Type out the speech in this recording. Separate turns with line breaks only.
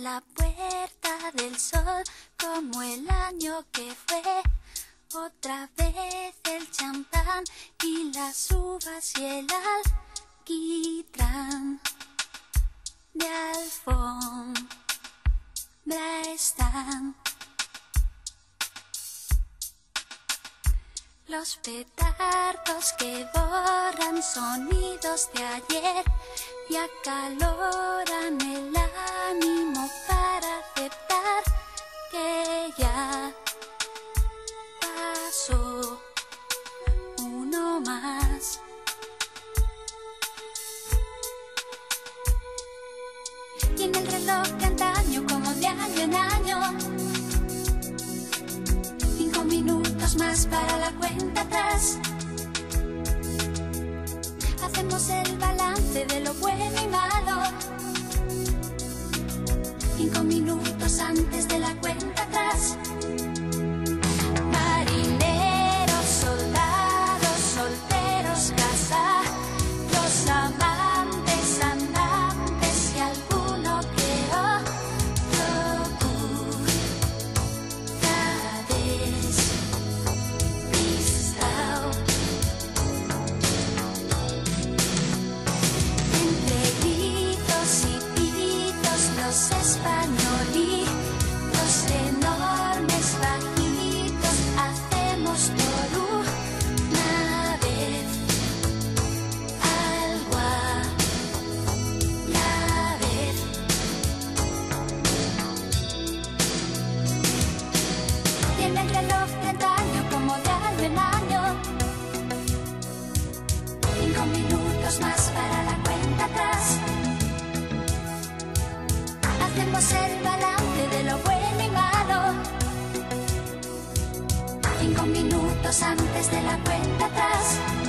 la puerta del sol, como el año que fue. Otra vez el champán y las uvas y el alquitrán de alfombra están. Los petardos que borran sonidos de ayer y acaloran el ánimo para aceptar que ya pasó uno más. Y en el reloj de antaño, como de año en año, 5 minutos más para la cuenta atrás. Hacemos el balance de lo bueno y malo, 5 minutos antes de la cuenta atrás. Marineros, soldados, solteros, casados, amantes, andantes y alguno que otro puta despistado. Entre gritos y pitos, los españolitos enormes, bajitos, hacemos por una vez algo a la vez. Tiene el reloj de antaño, como de año en año, 5 minutos más para la cuenta atrás. Hacemos el balance de lo bueno y malo, 5 minutos antes de la cuenta atrás.